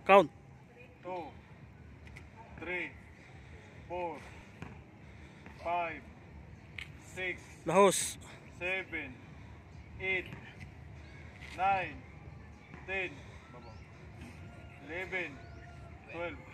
Count. 2, 3, 4, 5, 6, Lahos. 7, 8, 9, 10, 11, 12,